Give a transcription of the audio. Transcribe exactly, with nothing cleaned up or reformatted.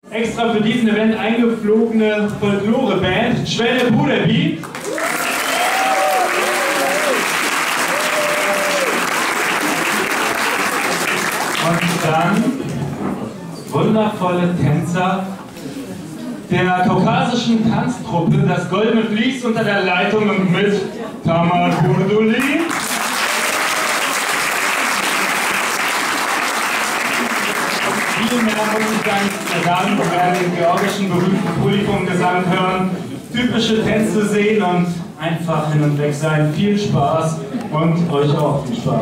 extra für diesen Event eingeflogene Folklore-Band Chveneburebi. Und dann wundervolle Tänzer der kaukasischen Tanztruppe, das Goldene Vlies unter der Leitung und mit Tamar Kurduli. Viel mehr muss ich gar nicht mehr sagen, wir werden den georgischen berühmten Polyphon-Gesang hören, typische Tänze sehen und einfach hin und weg sein. Viel Spaß und euch auch viel Spaß.